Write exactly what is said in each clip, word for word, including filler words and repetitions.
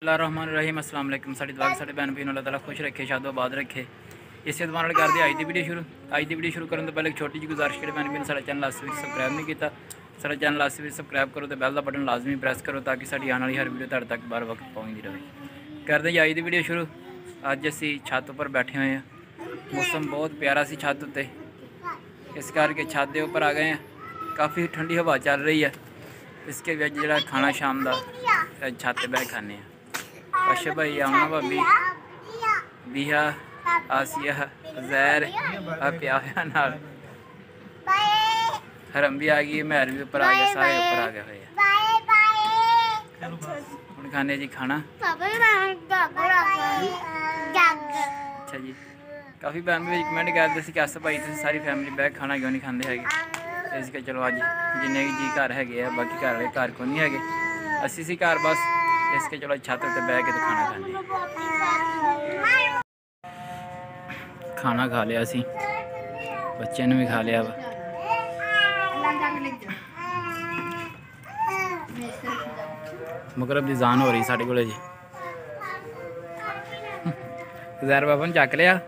रहमान अस्सलाम वालेकुम। साड़ी दुआ साढ़े भैन भैन अल्लाह ताला खुश रखे, शादोबाद रखे। इस दुआ नाल करदे अज दी वीडियो शुरू। अज दी वीडियो शुरू करने तो पहले एक छोटी जी गुजारिश करें, भैन भैन साढ़े चैनल अस भी सबसक्राइब नहीं किया, साढ़े चैनल अस भी सबसक्राइब करो तो बैल का बटन लाजमी प्रेस करो ताकि साड़ी आने वाली हर वीडियो तुहाडे तक बार वक्त पहुँचती रहे। करदे जी अज दी वीडियो शुरू। अज असी छत उपर बैठे हुए हैं, मौसम बहुत प्यारा सी छत उत्ते, इस करके छत के उपर आ गए हैं। काफ़ी ठंडी हवा चल रही है, इसके वजह जो खाना शाम का छत पर बह खाने हैं। अच्छा भाई आमना भाभी बिहा आसिया जैर आ पिया नाल हरम भी आ गई, महर भी उपर आ गया, सारे उपर आ गए हुए हैं। हम खाने जी खाना। अच्छा जी, काफ़ी भैन भी कमेंट करते थे कि अस भाई तुम सारी फैमिली बह खाना क्यों नहीं खाते है। इस के चलो अज जिन्ने जी घर है, बाकी घर वाले घर को नहीं है, असी सी घर बस। इसके चलो छत पर बह के तो खाना खाने। खाना खा लिया असी, बच्चे ने भी खा लिया वा। मुकरब की जान हो रही साढ़े को जी। जैर बाबा ने चक लिया।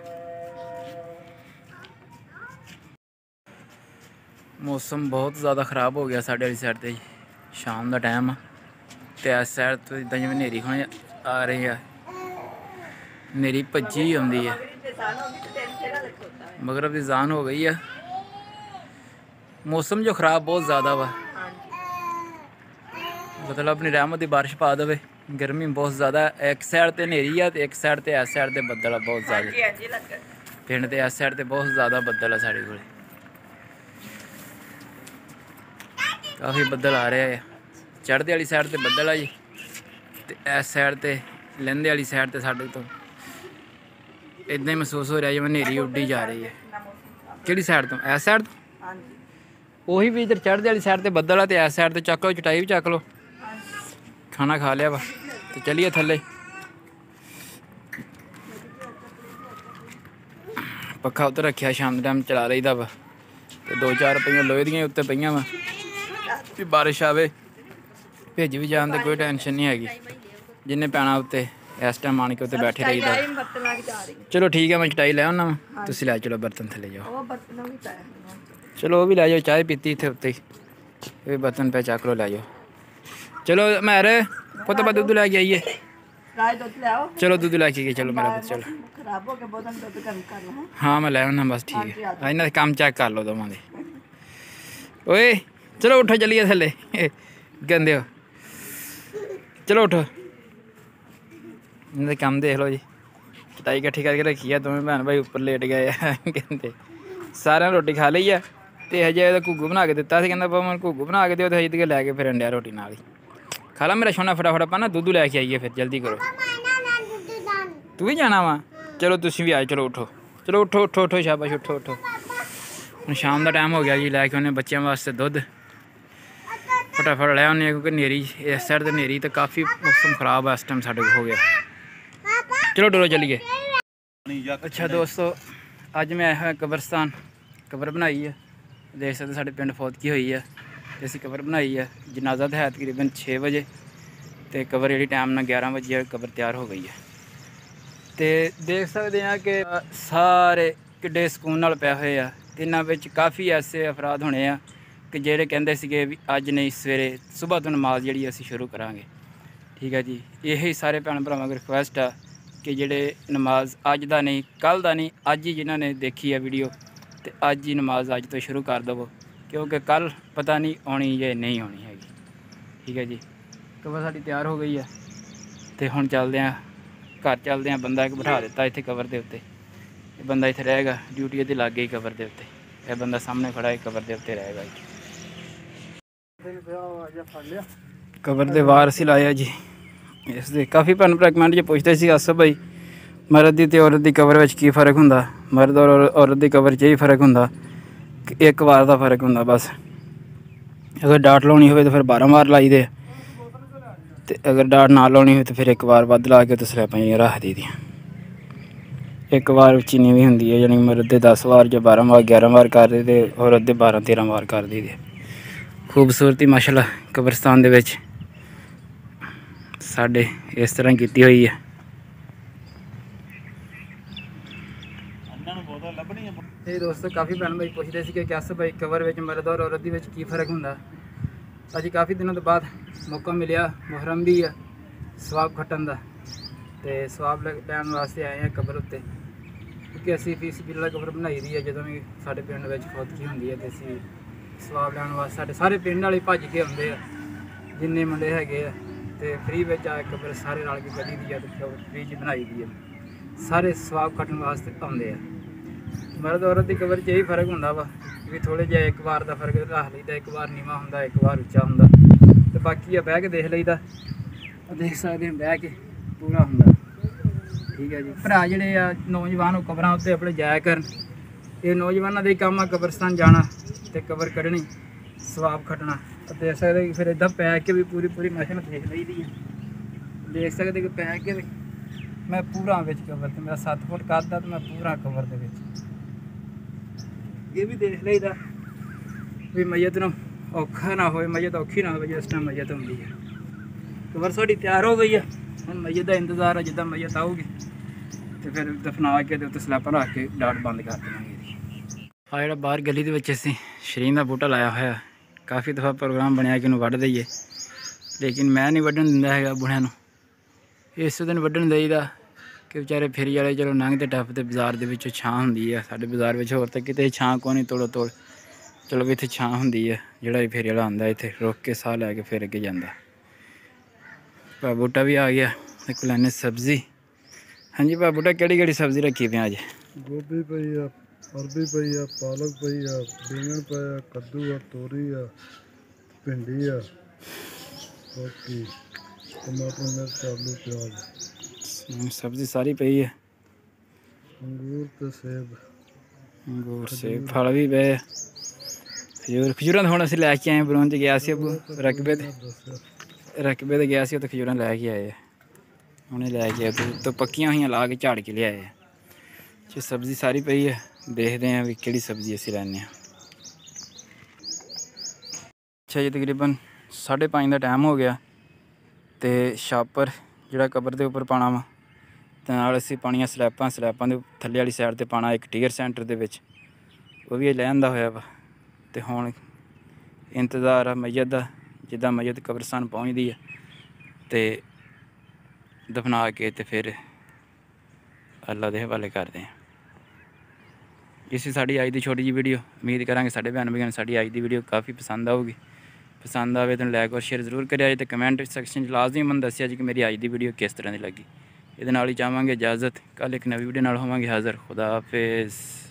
मौसम बहुत ज़्यादा ख़राब हो गया साढ़े वाली साइड से। शाम का टाइम आ तो इस साइड तो इदा जिवें नेरी होने आ रही है, नेरी भज्जी आती है। मगरब की जान हो गई है। मौसम जो ख़राब बहुत ज़्यादा वा, मतलब अपनी रहमत की बारिश पा दे। गर्मी बहुत ज़्यादा, एक साइड तो नेरी है, एक साइड तो इस साइड से बदल है बहुत ज़्यादा। पिंड के इस साइड से बहुत ज़्यादा बदल है साढ़े को, काफ़ी बदल आ रहे हैं। चढ़ते वाली साइड ते बदल है जी, तो इस साइड ते लहंदे वाली साइड ते साढ़े तो इदा ही महसूस हो रहा है जिवें नेरी उड्डी जा रही है। किहड़ी साइड तो? इस साइड तो उही भी इधर चढ़ते वाली साइड ते बदल है, तो इस साइड ते चक लो, चटाई भी चक लो। खाना खा लिया वा तो चलिए थले। पक्खा उत्ते रखिया, शाम के टाइम चला रही वा, तो दो चार पईयां लोहे दियां उत्ते पईयां वा भी बारिश आवे भेज भी जान तो कोई टेंशन नहीं हैगी। जिन्हें पैना उत्ते इस टाइम आन के उत्ते बैठे रही। चलो ठीक है, मैं चटाई लै आना वा, तुसीं लै चलो बर्तन थले जाओ। चलो वो भी लै जाओ, चाय पीती इत्थे उत्ते ही, बर्तन पे चक लो लै जाओ। चलो महर पुत्त बा दुद्ध लैके आइए। चलो दुद्ध लैके आइए, चलो मेरा पुत्त चलो। हाँ मैं लै आना बस, ठीक है। इन्हां दे कम्म चेक कर लो दोवां दे। ओए चलो उठो चलिए थले, गंदे हो। चलो उठो, इन्हें कम देख लो जी। चटाई कट्ठी करके रखी है, दोवें भैन भाई उपर लेट गए कहते सारे रोटी खा ली है। तो हजे घुग्गू बना के दिता, कहता पापा मैं घुग्गू बना के दो, तो हजे लैके फिर अंडिया रोटी नाल ही खा ला। मेरा सोना फटाफट अपना दुद्ध लैके आइए, फिर जल्दी करो। तू भी जाना वा? चलो तुम भी आए, चलो उठो, चलो उठो उठो उठो, शाबाश उठो उठो। हम शाम का टाइम हो गया जी, लैके आने बच्चों वास्ते दुद्ध फटाफट लै आने, क्योंकि नेरी इस साइड तो नेरी तो काफ़ी मौसम ख़राब है इस टाइम साढ़े हो गया। चलो डोलो चलिए। अच्छा दोस्तों, अज मैं आया हुआ कब्रस्तान, कबर बनाई है, देख सकते साढ़े पिंड फौतकी हुई है, तो असी कबर बनाई है। जनाजा तो है तकरीबन छे बजे, तो कबर जी टाइम ना ग्यारह बजे कबर तैयार हो गई है। तो देख सकते हैं कि सारे किड्डे सुकून नाल पै हुए आ। इन्हां विच काफ़ी ऐसे अफराद होने आ कि जेह्ड़े कहंदे सीगे भी अज नहीं सवेरे सुबह तो नमाज जिहड़ी असीं शुरू करांगे। ठीक है जी, यही सारे भैन भरावां की रिक्वेस्ट है कि जेह्ड़े नमाज अज दा नहीं कल दा नहीं, अज ही जिन्हां ने देखी है वीडियो, तो अज ही नमाज अज तो शुरू कर दवो, क्योंकि कल पता नहीं आनी या नहीं आनी हैगी। ठीक है जी, कबर साडी तैयार हो गई है, तो हुण चलदे आं घर, चलदे आं। बंदा एक बिठा दिता इत्थे कबर दे उत्ते, बंदा इत्थे रहेगा ड्यूटी दे लागे ही कबर दे उत्ते। यह बंदा सामने खड़ा है कबर दे उत्ते रहेगा। कबर दे वार असीं लाया जी। इस दे काफ़ी भैन भरा कमेंट च पुछदे सी आसफ भाई मर्द दी ते औरत दी कबर विच की फर्क हुंदा? मर्द और औरत दी कबर च यही फर्क हुंदा कि एक वार दा फर्क हुंदा बस। अगर डाट लाउणी होवे तो फिर बारह वार लाई दे, ते अगर डाट ना लाउणी होवे तो फिर एक वार वध ला के तो स्लैबां जिहड़ियां रख दी दियां। एक वार विच इन्नी भी हुंदी है, यानी मर्द दे दस वार जो बारह वार ग्यारह वार कर दे, ते औरत दे बारह तेरह वार कर दी दे। खूबसूरती माशाअल्लाह कब्रस्तान दे विच ਸਾਡੇ ਇਸ ਤਰ੍ਹਾਂ ਕੀਤੀ ਹੋਈ ਹੈ। ਇਹ ਦੋਸਤੋ ਕਾਫੀ ਭੈਣ ਭਾਈ ਪੁੱਛਦੇ ਸੀ ਕਿ ਕਿਸ ਭਾਈ ਕਬਰ ਵਿੱਚ ਮਰਦ ਔਰ ਔਰਤ ਦੇ ਵਿੱਚ ਕੀ ਫ਼ਰਕ ਹੁੰਦਾ। ਅੱਜ ਕਾਫੀ ਦਿਨਾਂ ਤੋਂ ਬਾਅਦ ਮੌਕਾ ਮਿਲਿਆ, ਮੁਹਰਮ ਵੀ ਆ ਸਵਾਬ ਖੱਟਣ ਦਾ, ਤੇ ਸਵਾਬ ਲੈਣ ਵਾਸਤੇ ਆਏ ਹਾਂ ਕਬਰ ਉੱਤੇ, ਕਿਉਂਕਿ ਅਸੀਂ ਫੀਸ ਬਿੱਲਾ ਕਬਰ ਬਣਾਈ ਦੀ ਹੈ। ਜਦੋਂ ਵੀ ਸਾਡੇ ਪਿੰਡ ਵਿੱਚ ਖੋਦਕੀ ਹੁੰਦੀ ਹੈ ਤੇ ਅਸੀਂ ਸਵਾਬ ਲੈਣ ਵਾਸਤੇ ਸਾਡੇ ਸਾਰੇ ਪਿੰਡ ਵਾਲੇ ਭੱਜ ਕੇ ਆਉਂਦੇ ਆ, ਜਿੰਨੇ ਮੁੰਡੇ ਹੈਗੇ ਆ, ਤੇ ਫ੍ਰੀ ਵਿੱਚ ਆ ਕਬਰ ਸਾਰੇ ਰਲ ਕੇ ਕੱਢੀ ਦੀ ਆ ਤੇ ਕਬਰ ਫ੍ਰੀ 'ਚ ਬਣਾਈ ਦੀ ਹੈ। ਸਾਰੇ ਸਵਾਬ ਖੱਟਣ ਵਾਸਤੇ ਆਉਂਦੇ ਆ। ਮਰਦ ਔਰਤ ਦੀ ਕਬਰ 'ਚ ਇਹੀ ਫ਼ਰਕ ਹੁੰਦਾ ਵਾ ਵੀ ਥੋੜ੍ਹੇ ਜਿਹਾ ਇੱਕ ਵਾਰ ਦਾ ਫ਼ਰਕ ਰੱਖ ਲਈਦਾ, ਇੱਕ ਵਾਰ ਨੀਵਾਂ ਹੁੰਦਾ, ਇੱਕ ਵਾਰ ਉੱਚਾ ਹੁੰਦਾ, ਤੇ ਬਾਕੀ ਆ ਬਹਿ ਕੇ ਦੇਖ ਲਈਦਾ। ਦੇਖ ਸਕਦੇ ਹਾਂ ਬਹਿ ਕੇ ਪੂਰਾ ਹੁੰਦਾ। ਠੀਕ ਹੈ ਜੀ ਭਰਾ ਜਿਹੜੇ ਆ ਨੌਜਵਾਨ ਉਹ ਕਬਰਾਂ ਉੱਤੇ ਆਪਣੇ ਜਾਇਆ ਕਰਨ। ਇਹ ਨੌਜਵਾਨਾਂ ਦਾ ਹੀ ਕੰਮ ਆ ਕਬਰਸਤਾਨ ਜਾਣਾ ਤੇ ਕਬਰ ਕੱਢਣੀ, ਸਵਾਬ ਖੱਟਣਾ। ਦੇਖ ਸਕਦੇ ਕਿ ਫਿਰ ਇੱਦਾਂ ਪੈ ਕੇ ਵੀ ਪੂਰੀ ਪੂਰੀ ਮਸ਼ਹੂਰ ਦੇਖ ਲਈਦੀ ਹੈ। ਦੇਖ ਸਕਦੇ ਕਿ ਪੈ ਕੇ ਵੀ ਮੈਂ ਪੂਰਾ ਵਿੱਚ ਕਬਰ ਤੇ ਮੇਰਾ ਸੱਤ ਫੁੱਟ ਕੱਦ ਆ ਤੇ ਮੈਂ ਪੂਰਾ ਕਬਰ ਦੇ ਵਿੱਚ। ਇਹ ਵੀ ਦੇਖ ਲਈਦਾ ਵੀ ਮਈਅਤ ਨੂੰ ਔਖਾ ਨਾ ਹੋਵੇ, ਮਈਅਤ ਔਖੀ ਨਾ ਹੋਵੇ ਜਿਸ ਟਾਈਮ ਮਈਅਤ ਹੁੰਦੀ ਹੈ। ਕਬਰ ਸਾਡੀ ਤਿਆਰ ਹੋ ਗਈ ਹੈ, ਹੁਣ ਮਈਅਤ ਦਾ ਇੰਤਜ਼ਾਰ ਹੈ। ਜਿੱਦਾਂ ਮਈਅਤ ਆਊਗੀ ਤੇ ਫਿਰ ਦਫਨਾ ਕੇ ਤੇ ਉੱਤੇ ਸਲੈਬਾਂ ਰੱਖ ਕੇ ਡਾਟ ਬੰਦ ਕਰ ਦੇਵਾਂਗੇ ਇਹਦੀ। ਆ ਜਿਹੜਾ ਬਾਹਰ ਗਲੀ ਦੇ ਵਿੱਚ ਅਸੀਂ ਸ਼ਰੀਨ ਦਾ ਬੂਟਾ ਲਾਇਆ ਹੋਇਆ, ਕਾਫੀ ਦਫਾ ਪ੍ਰੋਗਰਾਮ ਬਣਿਆ ਕਿ ਇਹਨੂੰ ਵੱਢ ਦਈਏ, ਲੇਕਿਨ ਮੈਂ ਨਹੀਂ ਵੱਢਣ ਦਿੰਦਾ ਹੈਗਾ ਬੁਣਿਆਂ ਨੂੰ। ਇਸ ਦਿਨ ਵੱਢਣ ਦੇਈਦਾ ਕਿ ਵਿਚਾਰੇ ਫੇਰੀ ਵਾਲੇ ਚਲੋ ਲੰਘਦੇ ਟੱਪਦੇ ਬਾਜ਼ਾਰ ਦੇ ਵਿੱਚ ਛਾਂ ਹੁੰਦੀ ਆ। ਸਾਡੇ ਬਾਜ਼ਾਰ ਵਿੱਚ ਹੋਰ ਤਾਂ ਕਿਤੇ ਛਾਂ ਕੋਈ ਨਹੀਂ, ਤੋੜੋ ਤੋੜ ਚਲੋ ਵੀ ਇੱਥੇ ਛਾਂ ਹੁੰਦੀ ਹੈ। ਜਿਹੜਾ ਵੀ ਫੇਰੀ ਵਾਲਾ ਆਉਂਦਾ ਇੱਥੇ ਰੁਕ ਕੇ ਸਾਹ ਲੈ ਕੇ ਫਿਰ ਅੱਗੇ ਜਾਂਦਾ। ਭਾ ਬੂਟਾ ਵੀ ਆ ਗਿਆ। ਇੱਕ ਲੈਣੇ ਸਬਜ਼ੀ। ਹਾਂਜੀ ਭਾ ਬੂਟਾ ਕਿਹੜੀ ਕਿਹੜੀ ਸਬਜ਼ੀ ਰੱਖੀ ਪਿਆ ਅੱਜ? ਗੋਭੀ ਪਈ ਆ, ਅਰਬੀ ਪਈ ਆ, ਪਾਲਕ ਪਈ ਆ, ਬੈਂਗਣ ਪਿਆ, ਕੱਦੂ ਆ, ਤੋਰੀ ਆ, ਭਿੰਡੀ ਆ, ਬਾਕੀ ਟਮਾਟਰ, ਮਿਰਚ, ਆਲੂ, ਪਿਆਜ਼। ਸਬਜ਼ੀ ਸਾਰੀ ਪਈ ਹੈ। ਅੰਗੂਰ ਤੇ ਸੇਬ। ਅੰਗੂਰ ਸੇਬ ਫਲ ਵੀ ਪਏ। ਖਜੂਰ ਖਜੂਰਾਂ ਤਾਂ ਹੁਣ ਅਸੀਂ ਲੈ ਕੇ ਆਏ। ਬਰੂਨ 'ਚ ਗਿਆ ਸੀ ਅੱਬੂ ਰਕਬੇ ਤੇ ਰਕਬੇ 'ਤੇ ਗਿਆ ਸੀ, ਉੱਥੇ ਖਜੂਰਾਂ ਲੈ ਕੇ ਆਏ ਆ। ਹੁਣੇ ਲੈ ਕੇ ਆਏ ਤੋਂ ਪੱਕੀਆਂ ਹੋਈਆਂ ਲਾ ਕੇ ਝਾੜ ਕੇ ਲਿਆਏ ਆ। ਜੇ ਸਬਜ਼ੀ ਸਾਰੀ ਪਈ ਹੈ, ਦੇਖਦੇ ਹਾਂ ਵੀ ਕਿਹੜੀ ਸਬਜ਼ੀ ਅਸੀਂ ਲੈਂਦੇ ਹਾਂ। ਅੱਛਾ ਜੀ ਤਕਰੀਬਨ ਸਾਢੇ ਪੰਜ ਦਾ ਟਾਈਮ ਹੋ ਗਿਆ ਅਤੇ ਛਾਪਰ ਜਿਹੜਾ ਕਬਰ ਦੇ ਉੱਪਰ ਪਾਉਣਾ ਵਾ, ਅਤੇ ਨਾਲ ਅਸੀਂ ਪਾਉਣੀਆਂ ਸਲੈਬਾਂ। ਸਲੈਬਾਂ ਦੇ ਥੱਲੇ ਵਾਲੀ ਸਾਈਡ 'ਤੇ ਪਾਉਣਾ ਇੱਕ ਟੀਅਰ ਸੈਂਟਰ ਦੇ ਵਿੱਚ, ਉਹ ਵੀ ਲੈ ਆਂਦਾ ਹੋਇਆ ਵਾ। ਅਤੇ ਹੁਣ ਇੰਤਜ਼ਾਰ ਆ ਮਈਅਤ ਦਾ। ਜਿੱਦਾਂ ਮਈਅਤ ਕਬਰਸਤਾਨ ਪਹੁੰਚਦੀ ਹੈ ਅਤੇ ਦਫਨਾ ਕੇ ਅਤੇ ਫਿਰ ਅੱਲਾ ਦੇ ਹਵਾਲੇ ਕਰਦੇ ਹਾਂ। ਇਹ ਸੀ ਸਾਡੀ ਅੱਜ ਦੀ ਛੋਟੀ ਜਿਹੀ ਵੀਡੀਓ। ਉਮੀਦ ਕਰਾਂਗੇ ਸਾਡੇ ਭੈਣ ਭਾਈਆਂ ਨੂੰ ਸਾਡੀ ਅੱਜ ਦੀ ਵੀਡੀਓ ਕਾਫੀ ਪਸੰਦ ਆਊਗੀ। ਪਸੰਦ ਆਵੇ ਤਾਂ ਲਾਈਕ ਔਰ ਸ਼ੇਅਰ ਜ਼ਰੂਰ ਕਰਿਆ ਜੀ, ਅਤੇ ਕਮੈਂਟ ਸੈਕਸ਼ਨ 'ਚ ਲਾਜ਼ਮੀ ਮੈਨੂੰ ਦੱਸਿਆ ਜੀ ਕਿ ਮੇਰੀ ਅੱਜ ਦੀ ਵੀਡੀਓ ਕਿਸ ਤਰ੍ਹਾਂ ਦੀ ਲੱਗੀ। ਇਹਦੇ ਨਾਲ ਹੀ ਚਾਹਾਂਗੇ ਇਜਾਜ਼ਤ। ਕੱਲ੍ਹ ਇੱਕ ਨਵੀਂ ਵੀਡੀਓ ਨਾਲ ਹੋਵਾਂਗੇ ਹਾਜ਼ਰ। ਖੁਦਾ ਹਾਫਿਜ਼।